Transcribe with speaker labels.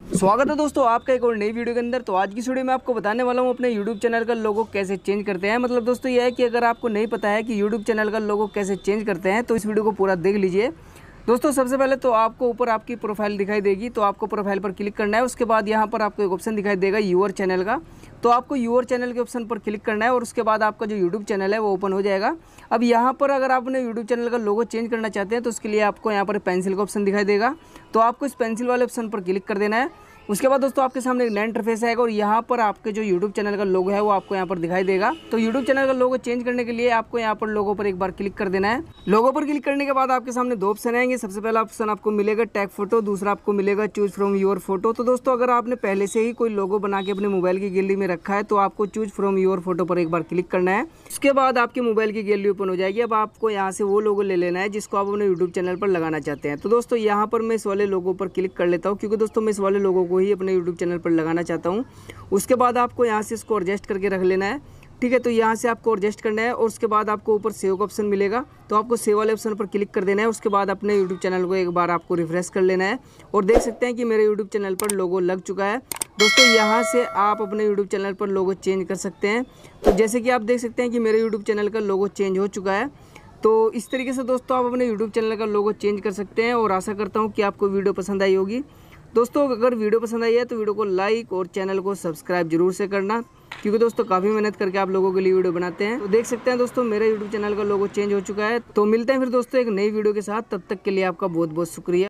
Speaker 1: स्वागत है दोस्तों आपका एक और नई वीडियो के अंदर। तो आज की वीडियो में आपको बताने वाला हूँ अपने YouTube चैनल का लोगो कैसे चेंज करते हैं। मतलब दोस्तों यह है कि अगर आपको नहीं पता है कि YouTube चैनल का लोगो कैसे चेंज करते हैं तो इस वीडियो को पूरा देख लीजिए। दोस्तों सबसे पहले तो आपको ऊपर आपकी प्रोफाइल दिखाई देगी, तो आपको प्रोफाइल पर क्लिक करना है। उसके बाद यहाँ पर आपको एक ऑप्शन दिखाई देगा यूअर चैनल का, तो आपको यूअर चैनल के ऑप्शन पर क्लिक करना है और उसके बाद आपका जो यूट्यूब चैनल है वो ओपन हो जाएगा। अब यहाँ पर अगर आप अपने यूट्यूब चैनल का लोगो चेंज करना चाहते हैं तो उसके लिए आपको यहाँ पर पेंसिल का ऑप्शन दिखाई देगा, तो आपको इस पेंसिल वाले ऑप्शन पर क्लिक कर देना है। उसके बाद दोस्तों आपके सामने एक नया इंटरफेस आएगा और यहाँ पर आपके जो YouTube चैनल का लोगो है वो आपको यहाँ पर दिखाई देगा। तो YouTube चैनल का लोगो चेंज करने के लिए आपको यहाँ पर लोगो पर एक बार क्लिक कर देना है। लोगो पर क्लिक करने के बाद आपके सामने दो ऑप्शन आएंगे। सबसे पहला ऑप्शन आपको मिलेगा टैग फोटो, दूसरा आपको मिलेगा चूज फ्रॉम योर फोटो। तो दोस्तों अगर आपने पहले से ही कोई लोगो बना के अपने मोबाइल की गैलरी में रखा है तो आपको चूज फ्रॉम योर फोटो पर एक बार क्लिक करना है। उसके बाद आपके मोबाइल की गैलरी ओपन हो जाएगी। अब आपको यहाँ से वो लोगो ले लेना है जिसको आप अपने यूट्यूब चैनल पर लगाना चाहते हैं। तो दोस्तों यहाँ पर मैं इस वाले लोगो पर क्लिक कर लेता हूँ, क्योंकि दोस्तों मैं इस वाले लोगो को ही अपने यूट्यूब चैनल पर लगाना चाहता हूँ। उसके बाद आपको यहाँ से इसको एडजस्ट करके रख लेना है, ठीक है। तो यहाँ से आपको एडजस्ट करना है और उसके बाद आपको ऊपर सेव का ऑप्शन मिलेगा, तो आपको सेव वाले ऑप्शन पर क्लिक कर देना है। उसके बाद अपने यूट्यूब चैनल को एक बार आपको रिफ्रेश कर लेना है और देख सकते हैं कि मेरे यूट्यूब चैनल पर लोगो लग चुका है। दोस्तों यहाँ से आप अपने यूट्यूब चैनल पर लोगो चेंज कर सकते हैं। तो जैसे कि आप देख सकते हैं कि मेरे यूट्यूब चैनल का लोगो चेंज हो चुका है। तो इस तरीके से दोस्तों आप अपने यूट्यूब चैनल का लोगो चेंज कर सकते हैं और आशा करता हूँ कि आपको वीडियो पसंद आई होगी। दोस्तों अगर वीडियो पसंद आई है तो वीडियो को लाइक और चैनल को सब्सक्राइब जरूर से करना, क्योंकि दोस्तों काफ़ी मेहनत करके आप लोगों के लिए वीडियो बनाते हैं। तो देख सकते हैं दोस्तों मेरे यूट्यूब चैनल का लोगो चेंज हो चुका है। तो मिलते हैं फिर दोस्तों एक नई वीडियो के साथ, तब तक के लिए आपका बहुत बहुत शुक्रिया।